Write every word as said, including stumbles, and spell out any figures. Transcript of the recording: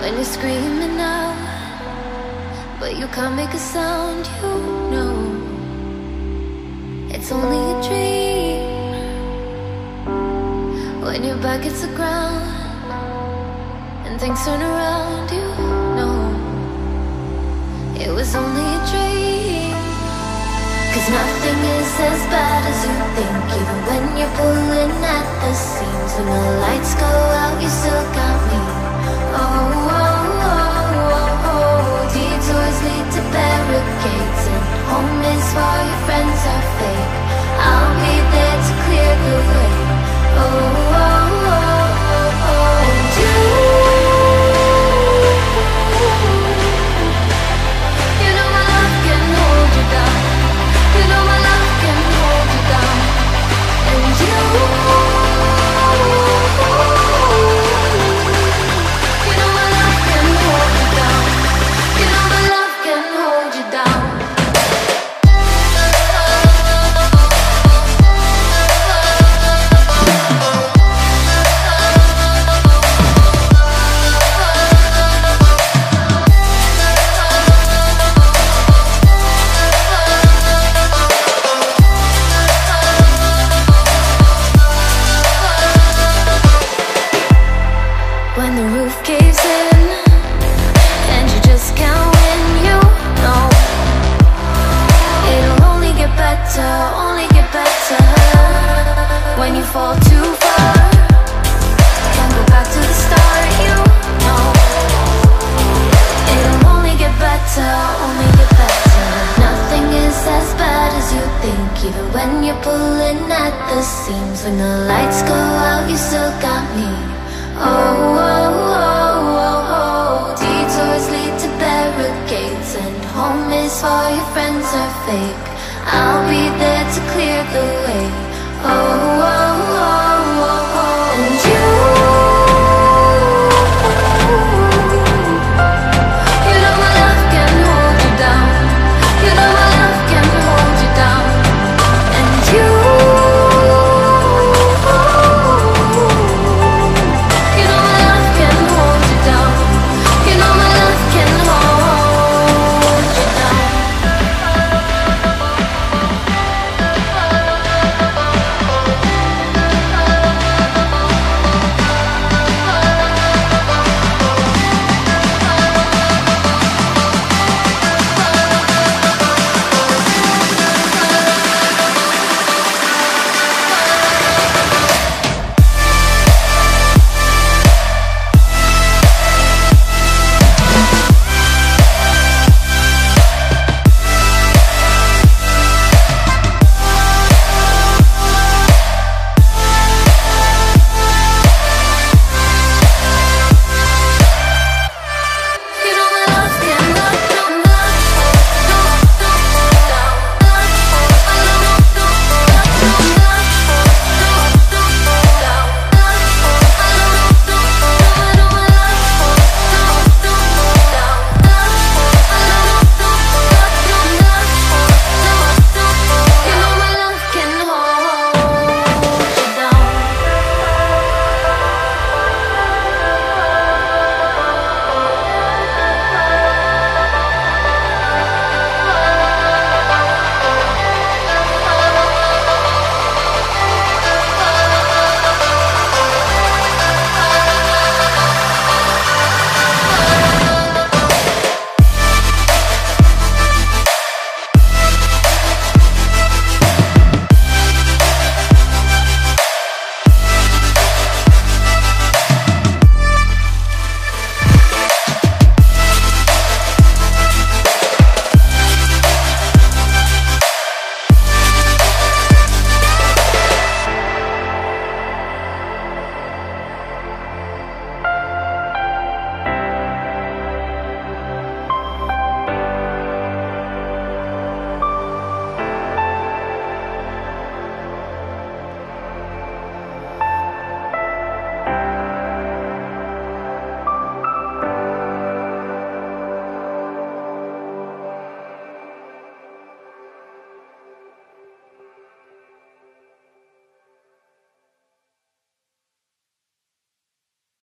when you're screaming out, but you can't make a sound, you know it's only a dream. When your back hits the ground and things turn around, you know it was only a dream. Cause nothing is as bad as you think, even when you're pulling at the seams. When the lights go out, you still got me. Oh, oh, oh, oh, oh. Detours lead to barricades, and home is for your friends are fake. I'll be there to clear the way. Oh, oh, oh, oh, oh. And you, you know my love can hold you down. You know my love can hold you down. And you, you know my love can hold you down. You know my love can hold you down. When the roof caves in and you just can't win, you know it'll only get better, only get better. When you fall too far, can't go back to the start, you know it'll only get better, only get better. Nothing is as bad as you think, even when you're pulling at the seams. When the lights go out, you still got me. Oh, oh, oh, oh, oh. Detours lead to barricades, and home is for your friends are fake. I'll be there to clear the way. Oh,